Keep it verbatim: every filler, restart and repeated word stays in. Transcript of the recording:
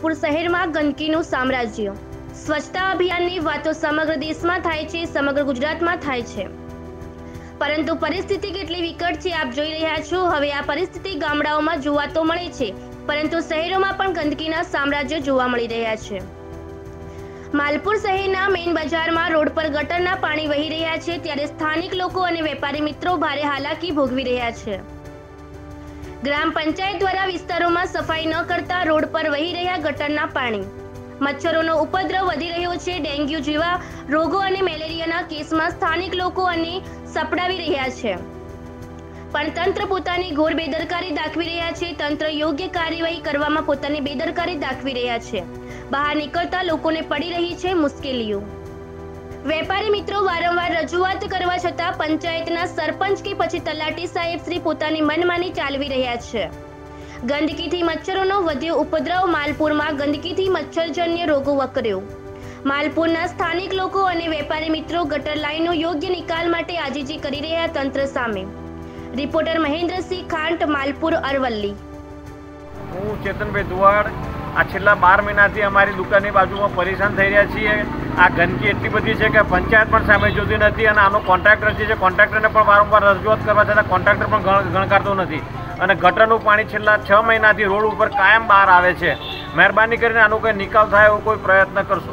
मालपुर शहर में गंदकी साम्राज्य। स्वच्छता अभियान की वातो समग्र देश में थाय छे, समग्र गुजरात में थाय छे, परंतु परिस्थिति केटली विकट छे आप जोई रह्या छो। हवे आ परिस्थिति गामडाओं में जोवा तो मळे छे, परंतु शहरों में पण गंदकीना साम्राज्य जोवा मळी रह्या छे। मालपुर शहरना मेन बजार में रोड पर गटरना पाणी वही रह्या छे, त्यारे स्थानिक लोको अने वेपारी मित्रों भारे हालाकी भोगवी रह्या छे। ग्राम पंचायत द्वारा विस्तारों में सफाई न करता रोड पर वही रह्या गटरना पाणी। मच्छरों उपद्रव वधी रह्यो छे। डेंग्यू जेवा रोगों अने मेलेरियाना केसमां स्थानिक लोको अने सपडावी रह्या छे, पण तंत्र पोतानी घोर बेदरकारी दाखवी रह्या छे। तंत्र योग्य कार्यवाही करवामां पोतानी बेदरकारी दाखवी रह्या छे। बहार निकलता लोकोने पड़ी रही छे मुश्केलीओ। वेपारी मित्रों वारंवार रजूआत करवा छतां पंचायतना सरपंच के पछी तलाटी साहेब श्री पोतानी मनमानी चालवी रह्या छे। गंदकीथी मच्छरोनो वध्यो उपद्रव। मालपुरमां गंदकीथी मच्छरजन्य रोगो वकर्यो। मालपुરના સ્થાનિક લોકો અને વેપારી મિત્રો ગટર લાઈનો યોગ્ય નિકાલ માટે આજીજી કરી રહ્યા તંત્ર સામે। રિપોર્ટર મહેન્દ્રસિંહ ખાંટ, માલપુર, અરવલ્લી। હું ચેતનભાઈ દુવાડ આ છેલ્લા બાર મહિનાથી અમારી દુકાનની બાજુમાં પરેશાન થઈ રહ્યા છીએ। આ ગંદકી એટલી બધી છે કે પંચાયત પણ સામે જોતી નથી અને આનો કોન્ટ્રાક્ટર જે છે કોન્ટ્રાક્ટરને પણ વારંવાર રજૂઆત કરવા છતાં કોન્ટ્રાક્ટર પણ ગણકારતો નથી અને ગટરનું પાણી છેલ્લા છ મહિનાથી રોડ ઉપર કાયમ બહાર આવે છે। મહેરબાની કરીને આનો કોઈ નિકાલ થાય એવો કોઈ પ્રયત્ન કરશો।